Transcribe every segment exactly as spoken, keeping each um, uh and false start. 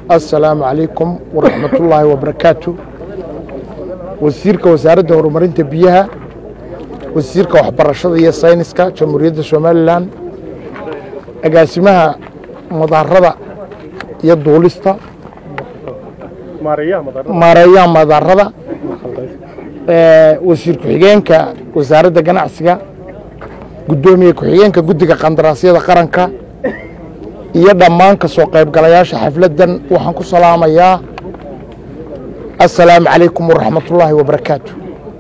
السلام عليكم ورحمة الله وبركاته. وزيرك وزارة هورمرينتا بيها وزيرك وحبرشة هي ساينسكا جمهورية سوماليلاند أقاسمها مضاربة يدولستا ماريا مضاربة وزير كحيجينك وزارة جناعسكا قدومي كحيجينك قدك قندراسية قرنكا iyo dhammaan ka soo qayb galayaasha xafladan waxaan ku salaamayaa assalaamu calaykum waraxmatullaahi wabarakaatu.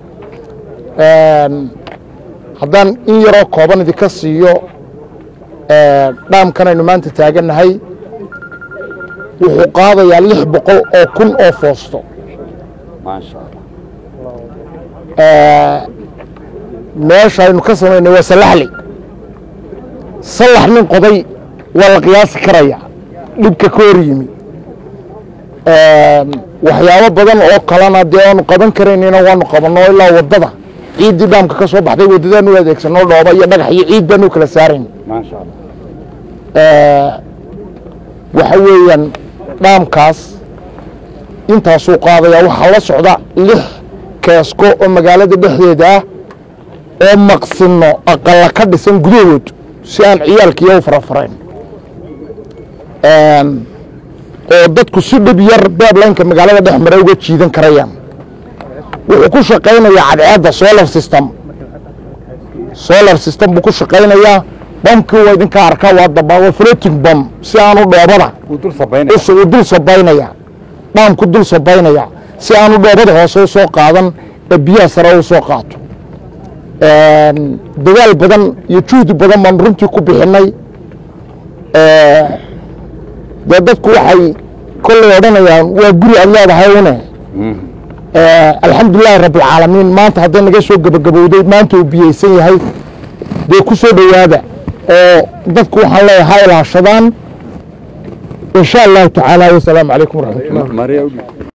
een haddaan in yaroo kooban idinka siiyo ee dhaamkan aynu maanta taaganahay wuxuu qaadayaa lix boqol oo kun oo foosto maasha Allah. ee meesha aynu ka samaynay waa salaxli salax nin qoday wala qiyaas karaya dhibka ka hor yimi ee waxyaabo badan oo kalena dee aanu qaban karaynina waanu qabanno ilaa wadada ciidii dhaamka ka soo baxday wadadaan u adeegsano dhooba iyo dhagax iyo ciid baan u kala saarayn ma sha Allah. ee waxa weeyaan dhaamkaas intaas uu qaadaya waxa la socda lix keesko oo magaalada dhexdeeda ah oo maqsino aqal ka dhisan gudahood si aan ciyaalkiiyo u farafarayn een oo dadku si dhib yar deadline-ka magaalada dhex maray uga jiidan karayaan wuxuu ku shaqeynayaa cadceedda solar system solar system buu ku shaqeynayaa bamku waa idinka arkaa waa dabaa floating bomb si aanu dhoobada u dul sabaynaya u dul sabaynaya bamku dul sabaynaya si aanu dhoobada hoose soo qaadan ee biyaha sare u soo qaato een dadaal badan iyo juhdi badan baan runtii ku bixinay ee dadku waxay kulli odanayaan waa guri aad leedahay une ee alxamdulillaah rabbil caalamiin maanta haddii naga soo gabagabowday maanta uu biyeysan yahay dee ku soo dhawaada oo dadku waxaan leeyahay ilaashadaan insha Allah tacaala. Wassalaamu calaykum waraxmatullaahi.